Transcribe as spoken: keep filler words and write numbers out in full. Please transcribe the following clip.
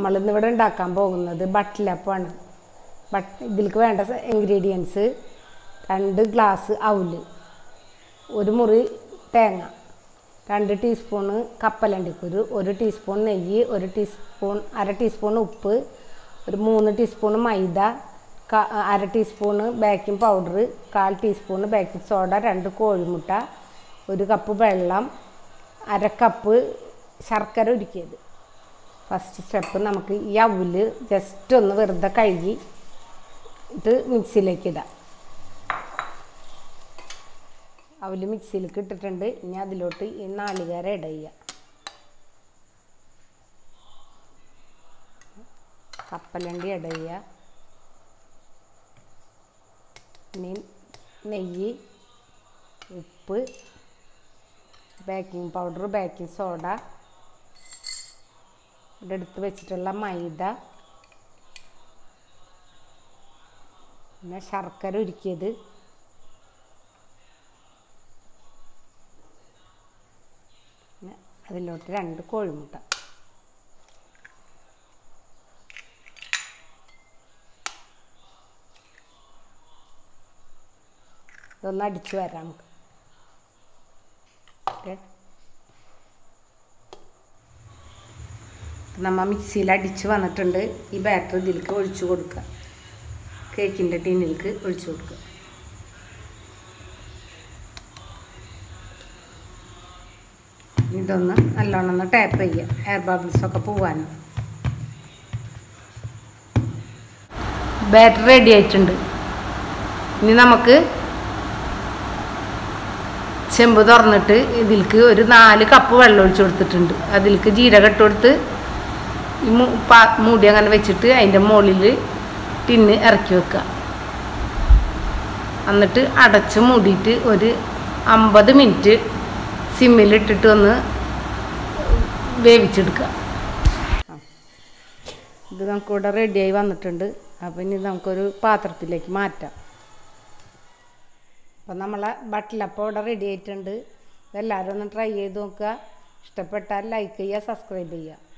നമ്മളിന്ന് ഇവിടെ ഉണ്ടാക്കാൻ പോകുന്നത് ബട്ടലപ്പമാണ്. ബട്ട് ഇതിലേക്ക് വേണ്ട ഇൻഗ്രീഡിയൻസ് രണ്ട് ഗ്ലാസ് അവല്, ഒരു മുറി തേങ്ങ, രണ്ട് ടീസ്പൂണ് കപ്പലണ്ടിക്കുരു, ഒരു ടീസ്പൂൺ നെയ്യ്, ഒരു ടീസ്പൂൺ അര ടീസ്പൂൺ ഉപ്പ്, ഒരു മൂന്ന് ടീസ്പൂൺ മൈദ, അര ടീസ്പൂണ് ബേക്കിംഗ് പൗഡർ, കാൽ ടീസ്പൂണ് ബേക്കിംഗ് സോഡ, രണ്ട് കോഴിമുട്ട, ഒരു കപ്പ് വെള്ളം, അര കപ്പ് ശർക്കര ഉരുക്കിയത്. ഫസ്റ്റ് സ്റ്റെപ്പ് നമുക്ക് ഈ അവല് ജസ്റ്റ് ഒന്ന് വെറുതെ കഴുകി ഇത് മിക്സിയിലേക്ക് ഇടാം. അവല് മിക്സിയിലേക്ക് ഇട്ടിട്ടുണ്ട്. ഇനി അതിലോട്ട് ഈ നാളികേര ഇട ചെയ്യുക. കപ്പലണ്ടി ഇട ചെയ്യുക. ഇനി നെയ്യ്, ഉപ്പ്, ബേക്കിംഗ് പൗഡർ, ബേക്കിംഗ് സോഡ, ഇവിടെ എടുത്ത് വെച്ചിട്ടുള്ള മൈദ, പിന്നെ ശർക്കര ഉരുക്കിയത്, പിന്നെ അതിലോട്ട് രണ്ട് കോഴിമുട്ട. ഇതൊന്ന് അടിച്ചു വരാം നമുക്ക്. നമ്മൾ മിക്സിയിൽ അടിച്ച് വന്നിട്ടുണ്ട്. ഈ ബാറ്റർ ഇതിലേക്ക് ഒഴിച്ചു കൊടുക്കുക. കേക്കിൻ്റെ ടിന്നിലേക്ക് ഒഴിച്ചു കൊടുക്കുക. ഇതൊന്ന് നല്ലോണം ഒന്ന് ടാപ്പ് ചെയ്യുക, എയർ ബബിൾസൊക്കെ പോവാനും. ബാറ്റർ റെഡി ആയിട്ടുണ്ട്. ഇനി നമുക്ക് ചെമ്പ് തുറന്നിട്ട് ഇതിലേക്ക് ഒരു നാല് കപ്പ് വെള്ളം ഒഴിച്ച് കൊടുത്തിട്ടുണ്ട്. അതിലേക്ക് ജീരകം ഇട്ട് കൊടുത്ത് ഈ മൂടി അങ്ങനെ വെച്ചിട്ട് അതിൻ്റെ മുകളിൽ ടിന്ന് ഇറക്കി വെക്കുക. എന്നിട്ട് അടച്ച് മൂടിയിട്ട് ഒരു അമ്പത് മിനിറ്റ് സിമ്മിലിട്ടിട്ട് ഒന്ന് വേവിച്ചെടുക്കുക. ഇത് നമുക്കിവിടെ റെഡിയായി വന്നിട്ടുണ്ട്. അപ്പം ഇനി നമുക്കൊരു പാത്രത്തിലേക്ക് മാറ്റാം. അപ്പം നമ്മളെ ബട്ടലപ്പം ഇവിടെ റെഡി ആയിട്ടുണ്ട്. ഇതെല്ലാവരും ഒന്ന് ട്രൈ ചെയ്ത് നോക്കുക. ഇഷ്ടപ്പെട്ടാൽ ലൈക്ക് ചെയ്യുക, സബ്സ്ക്രൈബ് ചെയ്യുക.